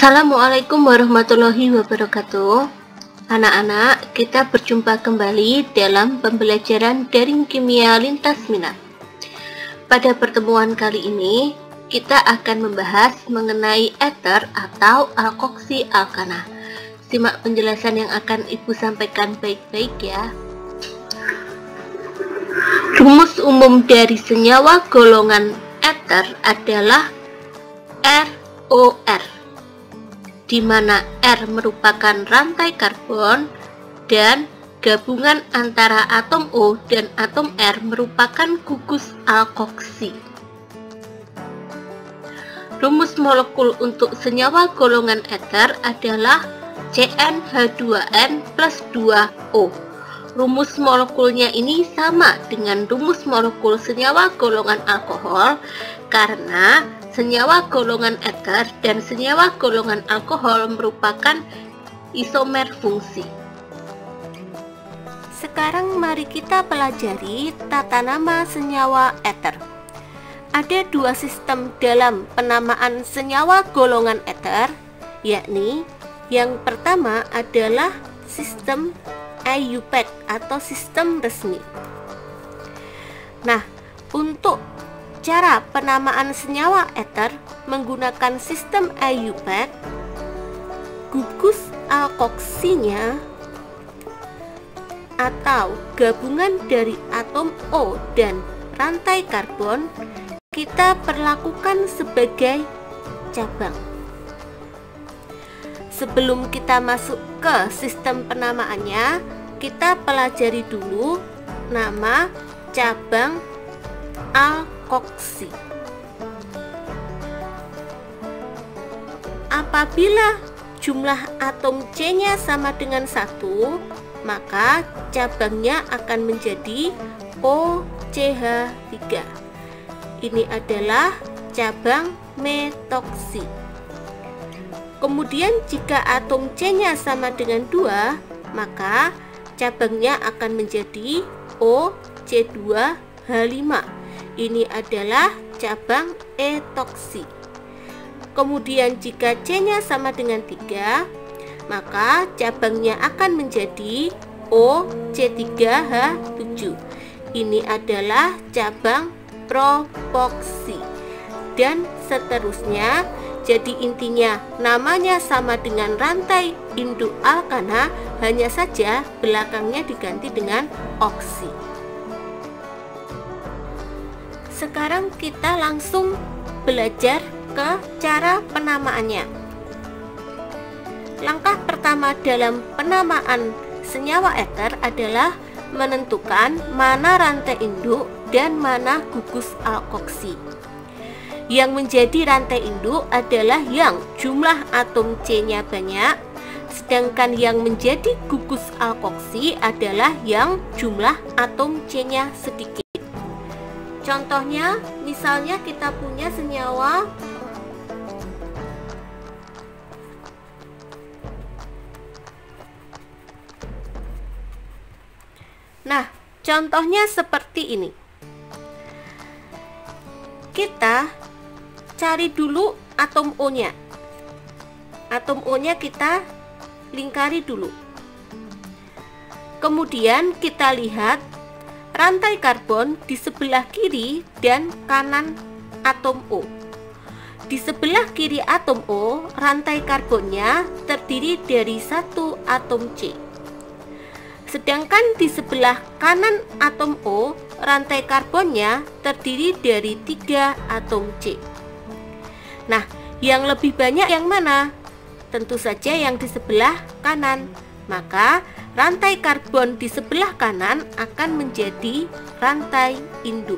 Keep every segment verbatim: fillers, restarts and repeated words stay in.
Assalamualaikum warahmatullahi wabarakatuh. Anak-anak, kita berjumpa kembali dalam pembelajaran daring kimia lintas minat. Pada pertemuan kali ini, kita akan membahas mengenai ether atau alkoksi alkana. Simak penjelasan yang akan Ibu sampaikan baik-baik ya. Rumus umum dari senyawa golongan ether adalah R O R, di mana R merupakan rantai karbon dan gabungan antara atom O dan atom R merupakan gugus alkoksi. Rumus molekul untuk senyawa golongan ether adalah C N H dua N plus dua O. Rumus molekulnya ini sama dengan rumus molekul senyawa golongan alkohol karena senyawa golongan ether dan senyawa golongan alkohol merupakan isomer fungsi. Sekarang mari kita pelajari tata nama senyawa ether. Ada dua sistem dalam penamaan senyawa golongan ether, yakni yang pertama adalah sistem E U P A C atau sistem resmi. Nah, untuk cara penamaan senyawa ether menggunakan sistem E U P A C, gugus alkoksinya atau gabungan dari atom O dan rantai karbon kita perlakukan sebagai cabang. Sebelum kita masuk ke sistem penamaannya, kita pelajari dulu nama cabang alkoksi. Apabila jumlah atom C-nya sama dengan satu, maka cabangnya akan menjadi O C H tiga. Ini adalah cabang metoksi. Kemudian jika atom C-nya sama dengan dua, maka cabangnya akan menjadi O C dua H lima. Ini adalah cabang etoksi. Kemudian jika C-nya sama dengan tiga, maka cabangnya akan menjadi O C tiga H tujuh. Ini adalah cabang propoksi. Dan seterusnya. Jadi intinya namanya sama dengan rantai induk alkana, hanya saja belakangnya diganti dengan oksi. Sekarang kita langsung belajar ke cara penamaannya. Langkah pertama dalam penamaan senyawa ether adalah menentukan mana rantai induk dan mana gugus alkoksi. Yang menjadi rantai induk adalah yang jumlah atom C-nya banyak, sedangkan yang menjadi gugus alkoksi adalah yang jumlah atom C-nya sedikit. Contohnya, misalnya kita punya senyawa Nah, contohnya seperti ini. Kita cari dulu atom O-nya. Atom O-nya kita lingkari dulu. Kemudian kita lihat rantai karbon di sebelah kiri dan kanan atom O. Di sebelah kiri atom O, rantai karbonnya terdiri dari satu atom C. Sedangkan di sebelah kanan atom O, rantai karbonnya terdiri dari tiga atom C. Nah, yang lebih banyak yang mana? Tentu saja yang di sebelah kanan. Maka, rantai karbon di sebelah kanan akan menjadi rantai induk.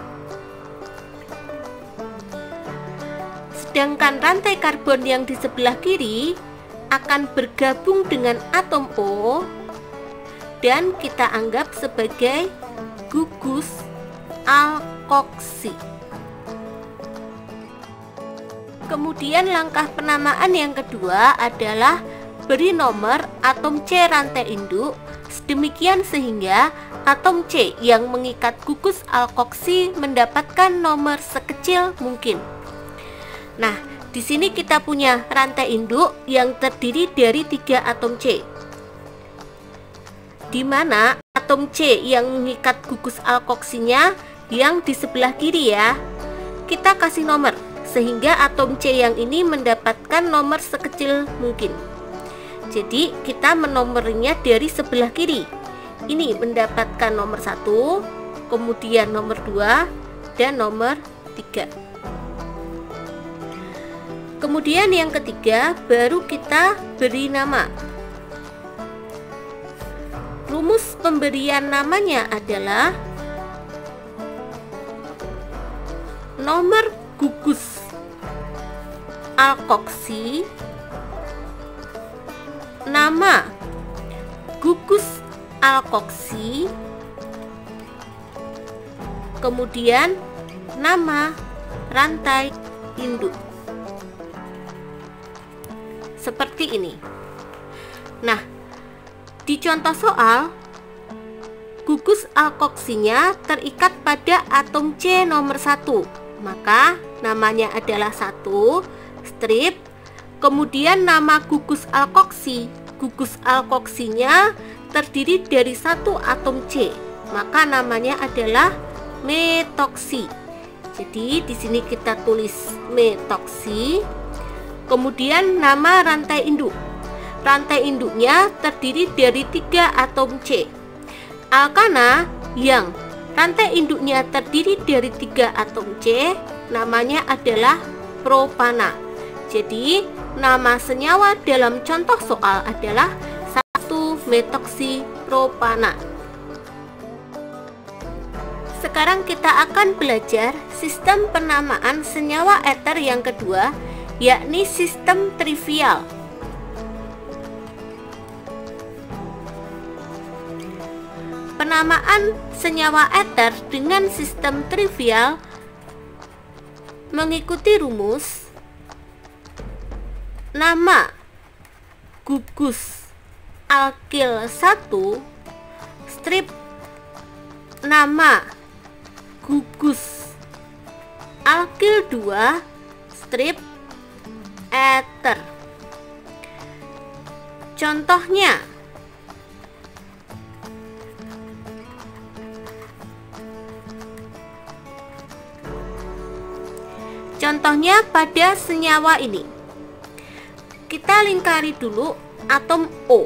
Sedangkan rantai karbon yang di sebelah kiri akan bergabung dengan atom O dan kita anggap sebagai gugus alkoksi. Kemudian langkah penamaan yang kedua adalah beri nomor atom C rantai induk sedemikian sehingga atom C yang mengikat gugus alkoksi mendapatkan nomor sekecil mungkin. Nah, Di sini kita punya rantai induk yang terdiri dari tiga atom C, di mana atom C yang mengikat gugus alkoksinya yang di sebelah kiri ya. Kita kasih nomor sehingga atom C yang ini mendapatkan nomor sekecil mungkin. Jadi kita menomornya dari sebelah kiri. Ini mendapatkan nomor satu, kemudian nomor dua, dan nomor tiga. Kemudian yang ketiga baru kita beri nama. Rumus pemberian namanya adalah nomor gugus alkoksi, nama gugus alkoksi, kemudian nama rantai induk. Seperti ini. Nah, di contoh soal, gugus alkoksinya terikat pada atom C nomor satu, maka namanya adalah satu strip. Kemudian nama gugus alkoksi, gugus alkoksinya terdiri dari satu atom C, maka namanya adalah metoksi. Jadi di sini kita tulis metoksi. Kemudian nama rantai induk. Rantai induknya terdiri dari tiga atom C. Alkana yang rantai induknya terdiri dari tiga atom C namanya adalah propana. Jadi nama senyawa dalam contoh soal adalah satu metoksi propana. Sekarang kita akan belajar sistem penamaan senyawa eter yang kedua, yakni sistem trivial. Penamaan senyawa eter dengan sistem trivial mengikuti rumus nama gugus alkil satu strip nama gugus alkil dua strip eter. Contohnya, contohnya pada senyawa ini, kita lingkari dulu atom O.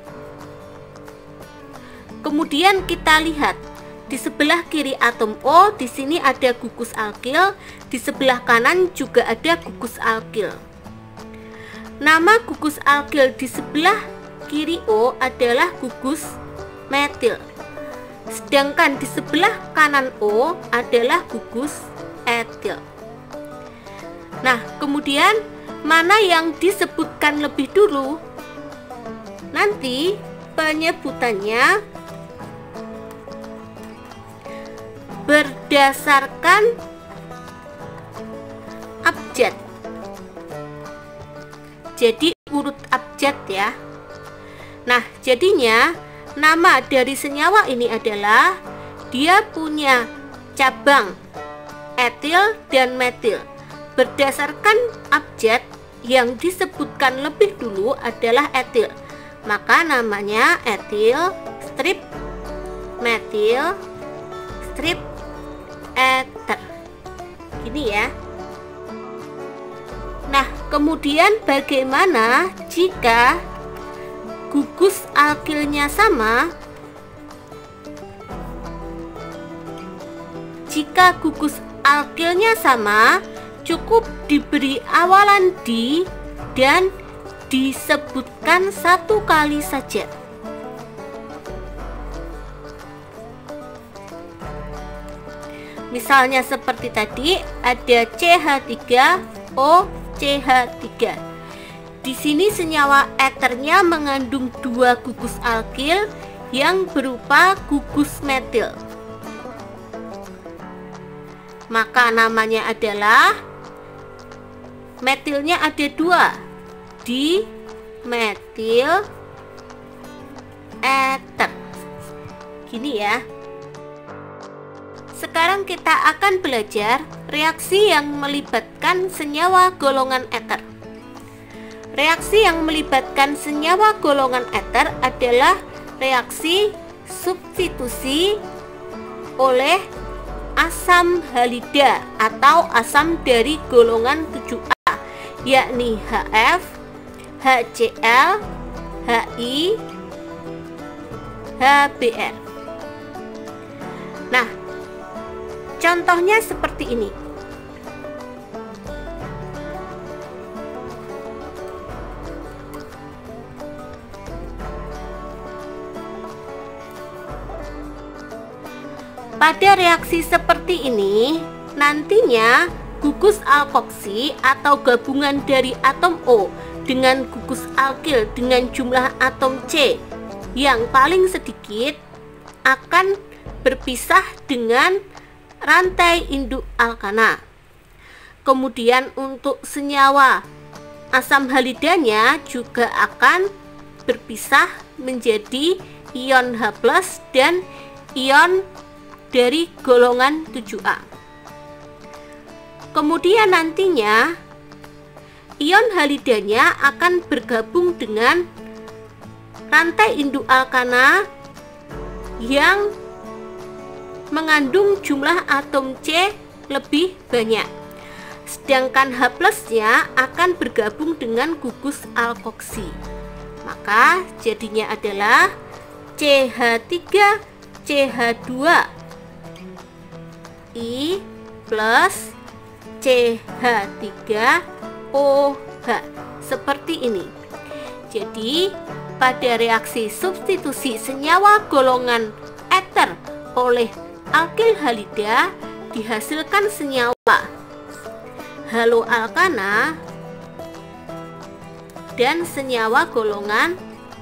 Kemudian kita lihat di sebelah kiri atom O, di sini ada gugus alkil, di sebelah kanan juga ada gugus alkil. Nama gugus alkil di sebelah kiri O adalah gugus metil, sedangkan di sebelah kanan O adalah gugus etil. Nah, kemudian mana yang disebutkan lebih dulu? Nanti penyebutannya berdasarkan abjad. Jadi urut abjad ya. Nah, jadinya nama dari senyawa ini adalah dia punya cabang etil dan metil. Berdasarkan abjad yang disebutkan lebih dulu adalah etil, maka namanya etil strip metil strip eter. Gini ya. Nah, kemudian bagaimana jika gugus alkilnya sama? Jika gugus alkilnya sama, cukup diberi awalan di dan disebutkan satu kali saja. Misalnya seperti tadi ada C H tiga O C H tiga. Di sini senyawa eternya mengandung dua gugus alkil yang berupa gugus metil. Maka namanya adalah metilnya ada dua, di metil eter. Gini ya. Sekarang kita akan belajar reaksi yang melibatkan senyawa golongan eter. Reaksi yang melibatkan senyawa golongan eter adalah reaksi substitusi oleh asam halida atau asam dari golongan tujuh A, yakni H F, H C l, H I, H B r. Nah, contohnya seperti ini. Pada reaksi seperti ini, nantinya gugus alkoksi atau gabungan dari atom O dengan gugus alkil dengan jumlah atom C yang paling sedikit akan berpisah dengan rantai induk alkana. Kemudian untuk senyawa asam halidanya juga akan berpisah menjadi ion H plus dan ion dari golongan tujuh A. Kemudian nantinya ion halidanya akan bergabung dengan rantai induk alkana yang mengandung jumlah atom C lebih banyak. Sedangkan H plusnya akan bergabung dengan gugus alkoksi. Maka jadinya adalah C H tiga C H dua I plus C H tiga O H, seperti ini. Jadi pada reaksi substitusi senyawa golongan eter oleh alkil halida dihasilkan senyawa haloalkana dan senyawa golongan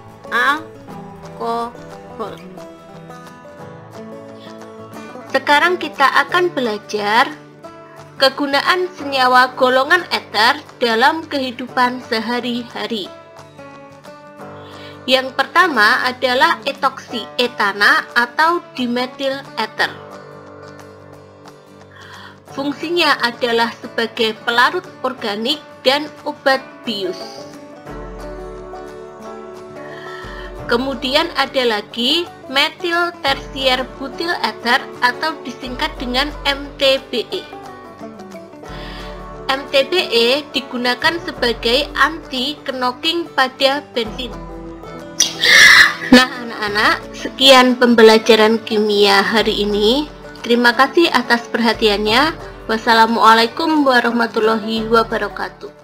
alkohol. Sekarang kita akan belajar kegunaan senyawa golongan eter dalam kehidupan sehari-hari. Yang pertama adalah etoksi etana atau dimetil eter. Fungsinya adalah sebagai pelarut organik dan obat bius. Kemudian ada lagi metil tersier butil eter atau disingkat dengan M T B E. M T B E digunakan sebagai anti knocking pada bensin. Nah anak-anak, sekian pembelajaran kimia hari ini. Terima kasih atas perhatiannya. Wassalamualaikum warahmatullahi wabarakatuh.